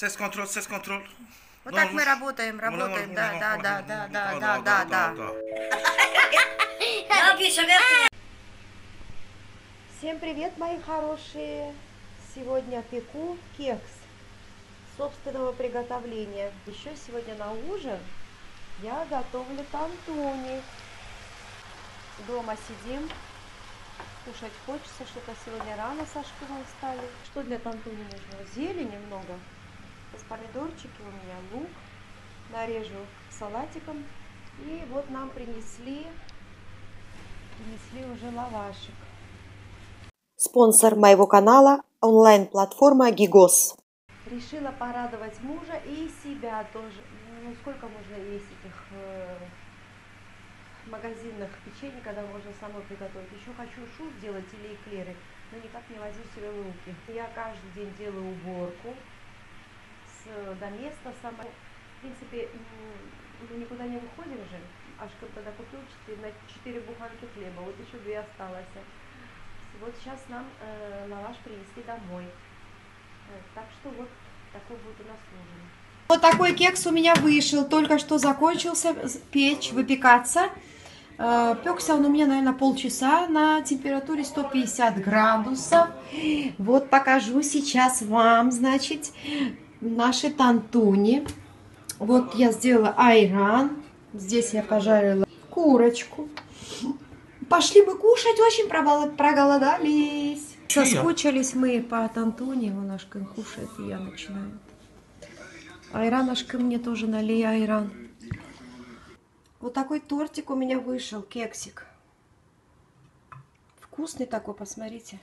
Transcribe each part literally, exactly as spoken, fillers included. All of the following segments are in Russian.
Сес-контроль, сес-контроль. Вот так мы работаем, работаем, да, да, да, да, да, да, да, да. Всем привет, мои хорошие! Сегодня пеку кекс собственного приготовления. Еще сегодня на ужин я готовлю тантуни. Дома сидим, кушать хочется, что-то сегодня рано со школы встали. Что для тантуни нужно? Зелени много. С помидорчики у меня, лук. Нарежу салатиком. И вот нам принесли, принесли уже лавашек. Спонсор моего канала – онлайн-платформа Гигос. Решила порадовать мужа и себя тоже. Ну, сколько можно есть этих э, магазинных печенье, когда можно самой приготовить. Еще хочу шу сделать или эклеры, но никак не возьму себе в руки. Я каждый день делаю уборку с, до места сама. В принципе, мы никуда не выходим же. Аж когда купил четыре буханки хлеба, вот еще две осталось. Вот сейчас нам э, лаваш принесли домой. Так что вот такой будет у нас ужин. Вот такой кекс у меня вышел. Только что закончился печь, выпекаться. Э, пекся он у меня, наверное, полчаса на температуре сто пятьдесят градусов. Вот покажу сейчас вам, значит, наши тантуни. Вот я сделала айран. Здесь я пожарила курочку. Пошли мы кушать, очень проголодались. Соскучились мы по тантуни. Вон Ашкин кушает, и я начинаю. Айран Ашкин мне тоже налей айран. Вот такой тортик у меня вышел, кексик. Вкусный такой, посмотрите.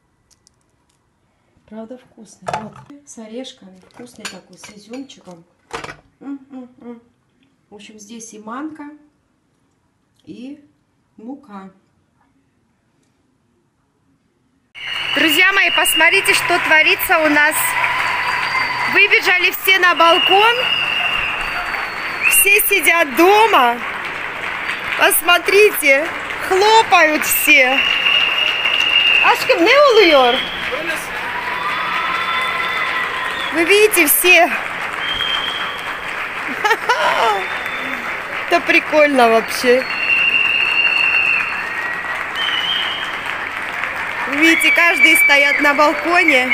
Правда вкусный. Вот. С орешками. Вкусный такой, с изюмчиком. М-м-м. В общем, здесь и манка, и мука. Друзья мои, посмотрите, что творится у нас. Выбежали все на балкон. Все сидят дома. Посмотрите, хлопают все. Aşkım ne oluyor? Вы видите все? Это прикольно вообще. Видите, каждый стоят на балконе.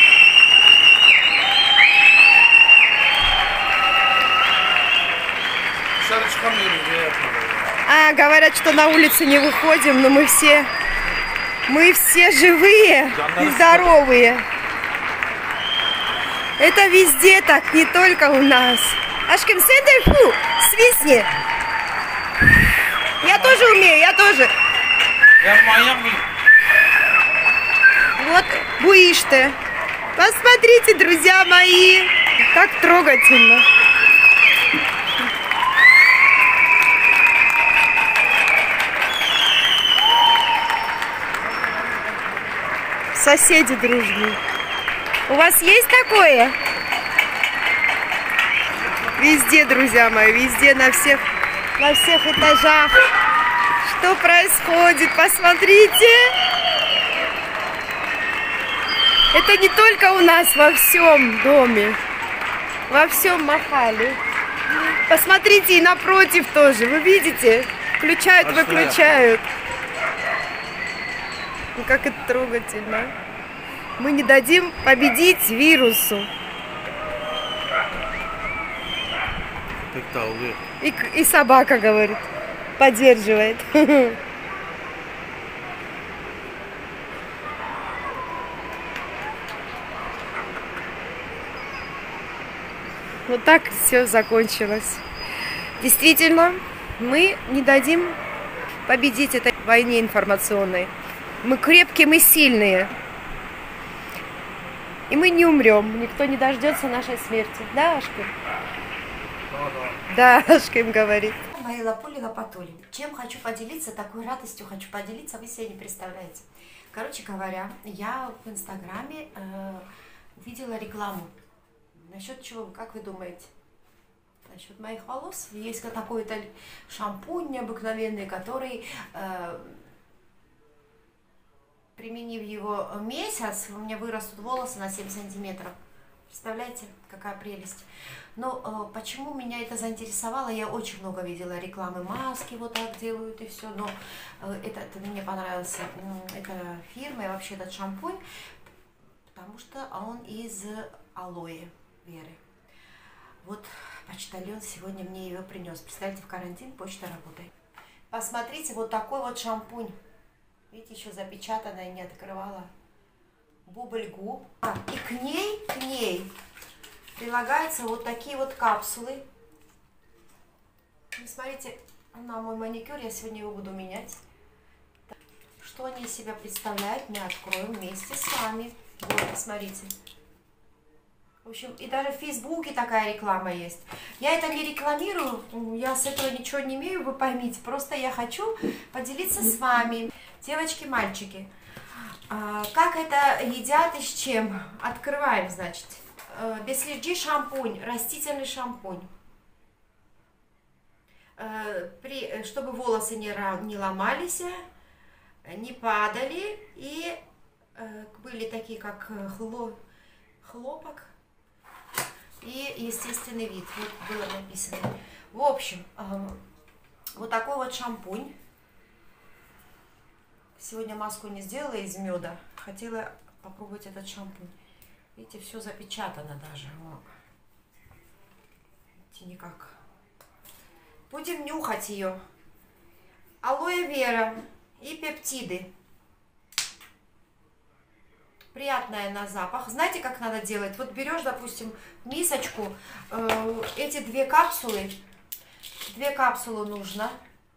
А, говорят, что на улицу не выходим, но мы все, мы все живые и здоровые. Это везде так, не только у нас. Aşkım sen de фу, свистни. Я тоже умею, я тоже. Вот буиште. Посмотрите, друзья мои, как трогательно. Соседи дружные. У вас есть такое? Везде, друзья мои, везде, на всех, на всех этажах. Что происходит? Посмотрите. Это не только у нас, во всем доме, во всем махале. Посмотрите, и напротив тоже. Вы видите? Включают, выключают. Ну, как это трогательно. Мы не дадим победить вирусу. И, и собака говорит, поддерживает. Вот так все закончилось. Действительно, мы не дадим победить этой войне информационной. Мы крепкие, мы сильные. И мы не умрем. Никто не дождется нашей смерти. Да, Ашкин? Да, Ашкин говорит. Мои лапули-лапатули. Чем хочу поделиться, такой радостью хочу поделиться, вы себе не представляете. Короче говоря, я в Инстаграме э, увидела рекламу. Насчет чего, как вы думаете? Насчет моих волос. Есть такой-то шампунь необыкновенный, который, э, применив его месяц, у меня вырастут волосы на семь сантиметров. Представляете, какая прелесть. Но э, почему меня это заинтересовало? Я очень много видела рекламы маски, вот так делают и все. Но э, это, это мне понравился, э, эта фирма и вообще этот шампунь, потому что он из алоэ веры. Вот почтальон сегодня мне ее принес. Представляете, в карантин почта работает. Посмотрите, вот такой вот шампунь. Видите, еще запечатанная, не открывала. Бубль-губ. А, и к ней, к ней прилагаются вот такие вот капсулы. И смотрите, на мой маникюр, я сегодня его буду менять. Что они из себя представляют, мы откроем вместе с вами. Вот, посмотрите. В общем, и даже в Фейсбуке такая реклама есть. Я это не рекламирую, я с этого ничего не имею, вы поймите. Просто я хочу поделиться с вами, девочки, мальчики. Как это едят и с чем? Открываем, значит. Бесслежи шампунь, растительный шампунь. При, чтобы волосы не, не ломались, не падали и были такие, как хло, хлопок и естественный вид. Вот было написано. В общем, вот такой вот шампунь. Сегодня маску не сделала из меда. Хотела попробовать этот шампунь. Видите, все запечатано даже. Видите, никак. Будем нюхать ее. Алоэ вера и пептиды. Приятная на запах. Знаете, как надо делать? Вот берешь, допустим, мисочку, э, эти две капсулы. Две капсулы нужно.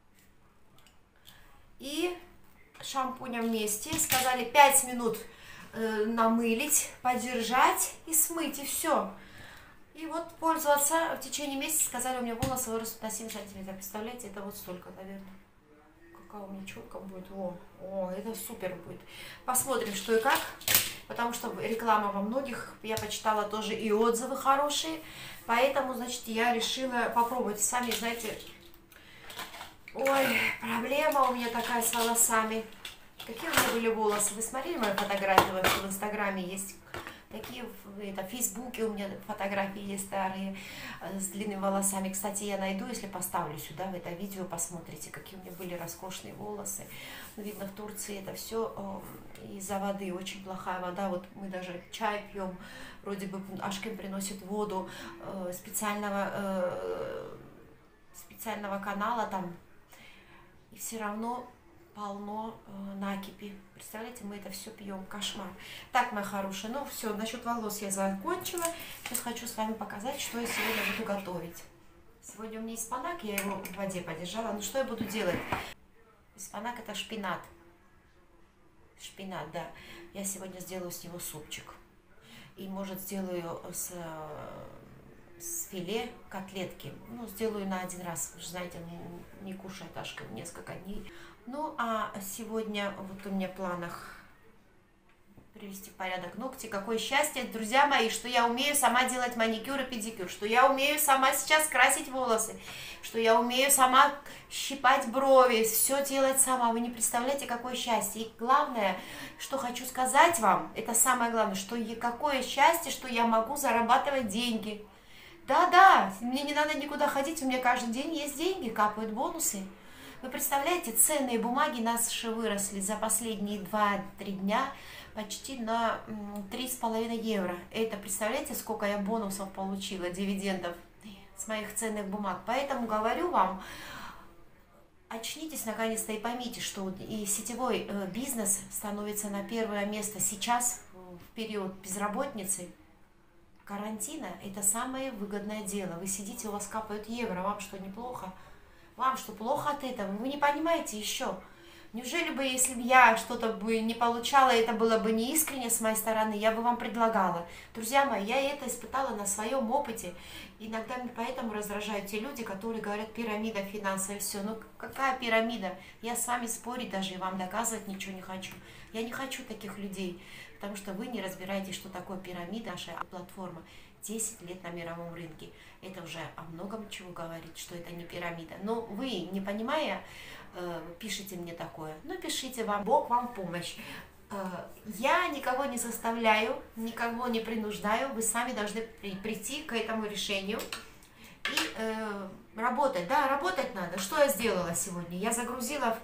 И шампунем вместе. Сказали пять минут э, намылить, подержать и смыть, и все. И вот пользоваться в течение месяца. Сказали, у меня волосы вырастут на семь сантиметров. Представляете, это вот столько, наверное. Какая у меня четко будет. О, о, это супер будет. Посмотрим, что и как. Потому что реклама во многих, я почитала тоже и отзывы хорошие. Поэтому, значит, я решила попробовать. Сами, знаете... Ой, проблема у меня такая с волосами. Какие у меня были волосы? Вы смотрели мои фотографии? Вообще в Инстаграме есть такие, это, в Фейсбуке у меня фотографии есть старые с длинными волосами. Кстати, я найду, если поставлю сюда в это видео, посмотрите, какие у меня были роскошные волосы. Ну, видно, в Турции это все из-за воды, очень плохая вода. Вот мы даже чай пьем, вроде бы Ашкин приносит воду специального, специального канала там. И все равно полно э, накипи. Представляете, мы это все пьем. Кошмар. Так, мои хорошие, ну все, насчет волос я закончила. Сейчас хочу с вами показать, что я сегодня буду готовить. Сегодня у меня есть спанак, я его в воде подержала. Ну что я буду делать? Спанак — это шпинат. Шпинат, да. Я сегодня сделаю с него супчик. И, может, сделаю с... с филе котлетки. Ну, сделаю на один раз. Вы же знаете, не, не кушает Ашка несколько дней. Ну, а сегодня вот у меня в планах привести в порядок ногти. Какое счастье, друзья мои, что я умею сама делать маникюр и педикюр, что я умею сама сейчас красить волосы, что я умею сама щипать брови, все делать сама. Вы не представляете, какое счастье. И главное, что хочу сказать вам, это самое главное, что я, какое счастье, что я могу зарабатывать деньги. Да-да, мне не надо никуда ходить, у меня каждый день есть деньги, капают бонусы. Вы представляете, ценные бумаги наши выросли за последние два-три дня почти на три с половиной евро. Это, представляете, сколько я бонусов получила, дивидендов с моих ценных бумаг. Поэтому говорю вам, очнитесь наконец-то и поймите, что и сетевой бизнес становится на первое место сейчас, в период безработицы. Карантина – это самое выгодное дело. Вы сидите, у вас капают евро, вам что, неплохо? Вам что, плохо от этого? Вы не понимаете еще? Неужели бы, если бы я что-то бы не получала, это было бы не искренне с моей стороны, я бы вам предлагала. Друзья мои, я это испытала на своем опыте. Иногда мне поэтому раздражают те люди, которые говорят, пирамида финансовая, все. Ну какая пирамида? Я с вами спорить даже и вам доказывать ничего не хочу. Я не хочу таких людей. Потому что вы не разбираетесь, что такое пирамида, наша платформа. десять лет на мировом рынке. Это уже о многом чего говорит, что это не пирамида. Но вы, не понимая, пишите мне такое. Ну, пишите вам, Бог вам в помощь. Я никого не заставляю, никого не принуждаю, вы сами должны при, прийти к этому решению и э, работать. Да, работать надо. Что я сделала сегодня? Я загрузила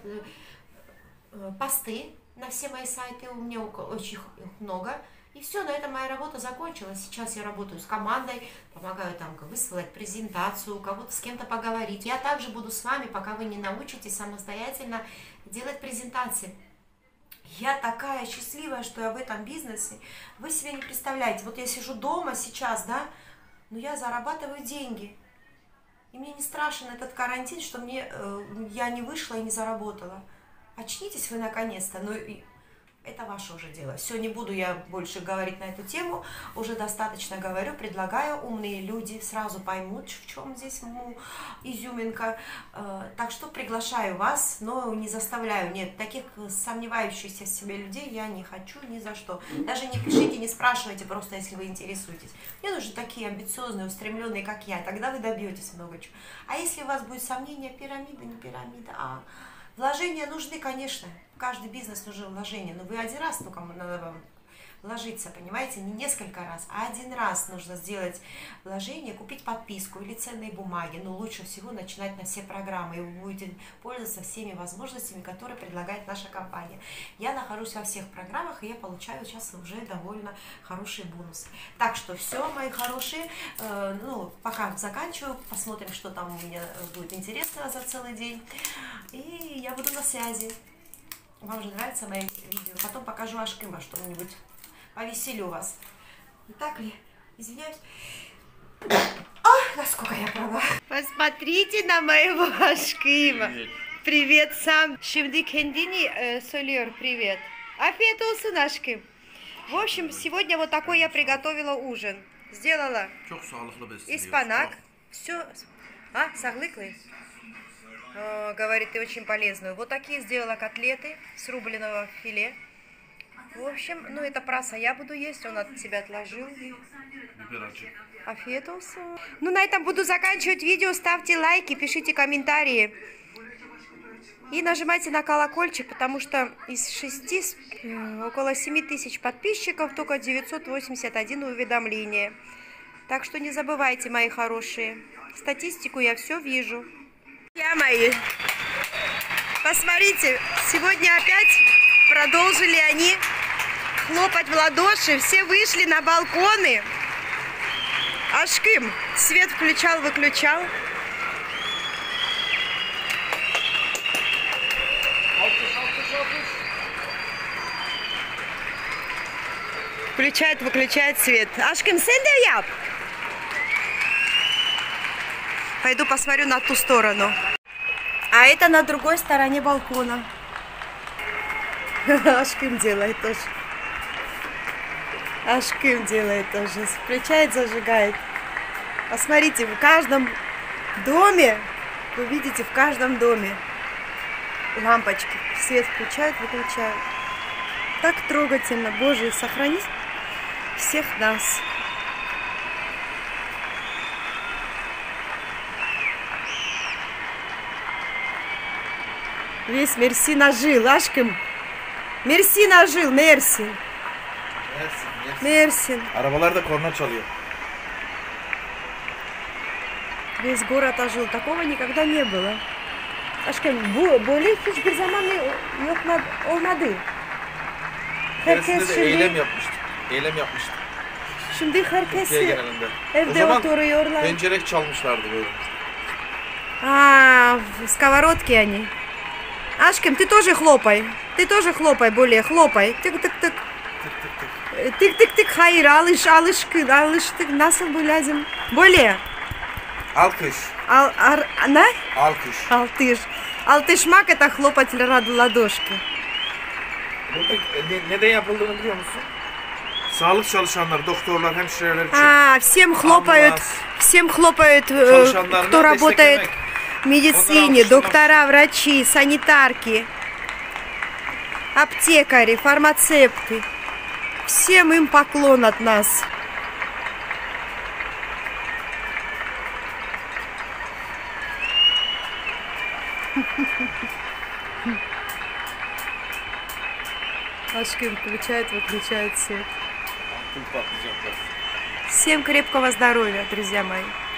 э, посты на все мои сайты, у меня очень много. И все, на этом моя работа закончилась. Сейчас я работаю с командой, помогаю там высылать презентацию, у кого-то с кем-то поговорить. Я также буду с вами, пока вы не научитесь самостоятельно делать презентации. Я такая счастливая, что я в этом бизнесе. Вы себе не представляете. Вот я сижу дома сейчас, да, но я зарабатываю деньги. И мне не страшен этот карантин, что мне, э, я не вышла и не заработала. Очнитесь вы наконец-то. Ну, это ваше уже дело. Все, не буду я больше говорить на эту тему. Уже достаточно говорю, предлагаю. Умные люди сразу поймут, в чем здесь ну, изюминка. Так что приглашаю вас, но не заставляю. Нет, таких сомневающихся в себе людей я не хочу ни за что. Даже не пишите, не спрашивайте, просто если вы интересуетесь. Мне нужны такие амбициозные, устремленные, как я. Тогда вы добьетесь много чего. А если у вас будет сомнение, пирамида, не пирамида, а... Вложения нужны, конечно. В каждый бизнес нужны вложения. Но вы один раз только надо вам вложиться, понимаете? Не несколько раз, а один раз нужно сделать вложение, купить подписку или ценные бумаги. Но лучше всего начинать на все программы. И вы будете пользоваться всеми возможностями, которые предлагает наша компания. Я нахожусь во всех программах, и я получаю сейчас уже довольно хорошие бонусы. Так что все, мои хорошие. Э, ну, пока заканчиваю. Посмотрим, что там у меня будет интересно за целый день. И я буду на связи. Вам же нравятся мои видео. Потом покажу Ашкыма что-нибудь. Повеселю вас. Не так ли? Извиняюсь. Ах, насколько я права. Посмотрите на моего Ашкыма. Привет. Привет сам. Şimdi kendini söylüyor привет. Afiyet olsun Ашкым. В общем, сегодня вот такой я приготовила ужин. Сделала испанак. Все. А, саглыклый? О, говорит, ты очень полезную. Вот такие сделала котлеты с рубленого филе. В общем, ну это праса я буду есть, он от себя отложил. Афиет олсун. Ну на этом буду заканчивать видео. Ставьте лайки, пишите комментарии. И нажимайте на колокольчик, потому что из шести, около семи тысяч подписчиков только девятьсот восемьдесят один уведомления. Так что не забывайте, мои хорошие. Статистику я все вижу. Друзья мои, посмотрите, сегодня опять продолжили они хлопать в ладоши, все вышли на балконы. Ашкым свет включал, выключал. Включает, выключает свет. Ашкым, sen de yap. Пойду посмотрю на ту сторону. А это на другой стороне балкона. Ашкым делает тоже. Ашкым делает тоже. Включает, зажигает. Посмотрите, в каждом доме, вы видите, в каждом доме лампочки. Свет включают, выключают. Так трогательно. Боже, сохрани всех нас. Весь Мерси нажил, Ашкым. Мерси нажил, Мерси. Мерси. Arabalar da korna çalıyor. Весь город ожил. Такого никогда не было. Ашкым, bu böyle hiçbir zaman yok olmadı. Herkes de eylem yapmıştı. Eylem yapmıştı. Şimdi herkes evde o zaman oturuyorlar. Pencerek çalmışlardı böyle. А, сковородки они. Ашкым, ты тоже хлопай. Ты тоже хлопай, более хлопай. Тык-тык-тык. Тык-тык-тык. Hayır, alış, alışkın, alıştık. Nasıl bu lazım? Böyle. Alkış. Al, ar, ne? Alkış. Алтыш. Алтышmak это хлопать ладошки. Burada ne, neden yapıldığını biliyor musun? Sağlık çalışanlar, doktorlar, hemşireler için. А, всем хлопают, всем хлопают, кто работает в медицине, доктора, врачи, санитарки, аптекари, фармацевты. Всем им поклон от нас. Aşkım включает, выключает свет. Akıl patlayacak. Всем крепкого здоровья, друзья мои.